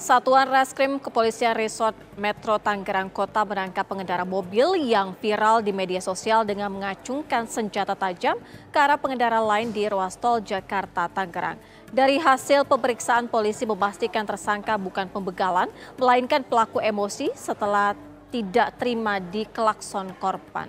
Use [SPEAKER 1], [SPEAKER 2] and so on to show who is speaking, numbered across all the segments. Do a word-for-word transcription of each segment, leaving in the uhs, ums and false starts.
[SPEAKER 1] Satuan Reskrim Kepolisian Resort Metro Tangerang Kota menangkap pengendara mobil yang viral di media sosial dengan mengacungkan senjata tajam ke arah pengendara lain di ruas tol Jakarta Tangerang. Dari hasil pemeriksaan, polisi memastikan tersangka bukan pembegalan, melainkan pelaku emosi setelah tidak terima di klakson korban.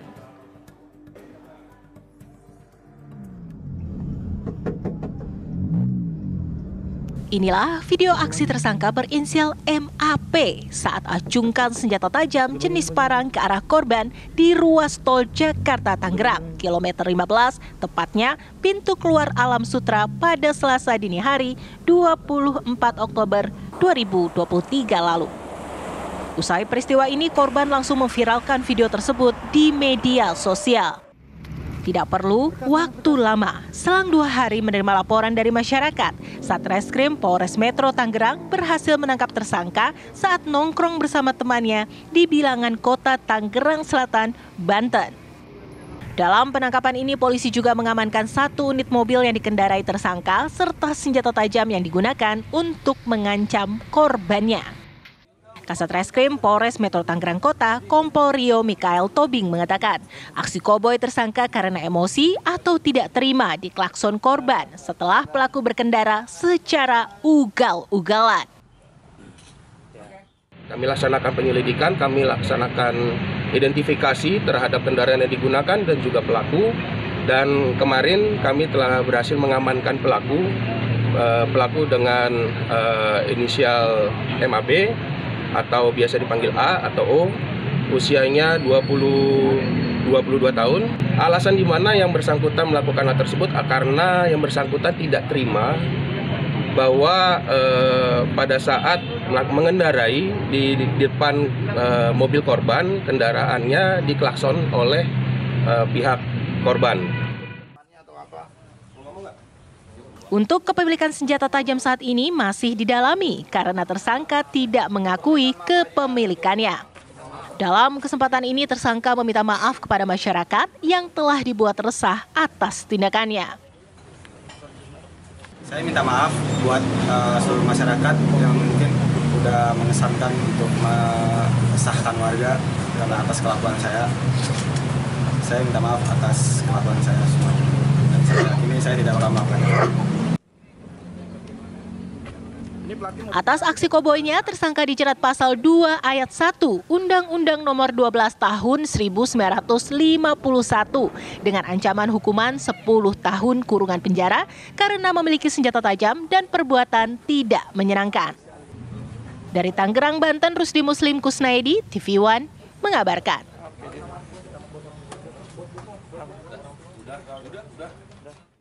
[SPEAKER 2] Inilah video aksi tersangka berinisial M A P saat acungkan senjata tajam jenis parang ke arah korban di ruas tol Jakarta Tangerang, kilometer lima belas, tepatnya pintu keluar Alam Sutra pada Selasa dini hari dua puluh empat Oktober dua ribu dua puluh tiga lalu. Usai peristiwa ini, korban langsung memviralkan video tersebut di media sosial. Tidak perlu waktu lama, selang dua hari menerima laporan dari masyarakat, Satreskrim Polres Metro Tangerang berhasil menangkap tersangka saat nongkrong bersama temannya di bilangan kota Tangerang Selatan, Banten. Dalam penangkapan ini, polisi juga mengamankan satu unit mobil yang dikendarai tersangka serta senjata tajam yang digunakan untuk mengancam korbannya. Kasat Reskrim Polres Metro Tangerang Kota, Kompol Rio Mikael Tobing mengatakan, aksi koboi tersangka karena emosi atau tidak terima di klakson korban setelah pelaku berkendara secara ugal-ugalan.
[SPEAKER 3] Kami laksanakan penyelidikan, kami laksanakan identifikasi terhadap kendaraan yang digunakan dan juga pelaku. Dan kemarin kami telah berhasil mengamankan pelaku, uh, pelaku dengan uh, inisial M A B, atau biasa dipanggil A atau O, usianya dua puluh dua tahun. Alasan di mana yang bersangkutan melakukan hal tersebut karena yang bersangkutan tidak terima bahwa eh, pada saat mengendarai di, di depan eh, mobil korban, kendaraannya diklakson oleh eh, pihak korban.
[SPEAKER 2] Untuk kepemilikan senjata tajam saat ini masih didalami karena tersangka tidak mengakui kepemilikannya. Dalam kesempatan ini, tersangka meminta maaf kepada masyarakat yang telah dibuat resah atas tindakannya.
[SPEAKER 4] Saya minta maaf buat uh, seluruh masyarakat yang mungkin sudah mengesankan untuk meresahkan warga karena atas kelakuan saya. Saya minta maaf atas kelakuan saya semua. Dan saya ini saya tidak akan melakukan.
[SPEAKER 2] Atas aksi koboinya, tersangka dijerat pasal dua ayat satu Undang-Undang Nomor dua belas Tahun seribu sembilan ratus lima puluh satu dengan ancaman hukuman sepuluh tahun kurungan penjara karena memiliki senjata tajam dan perbuatan tidak menyenangkan. Dari Tangerang, Banten, Rusdi Muslim Kusnaedi, T V One mengabarkan.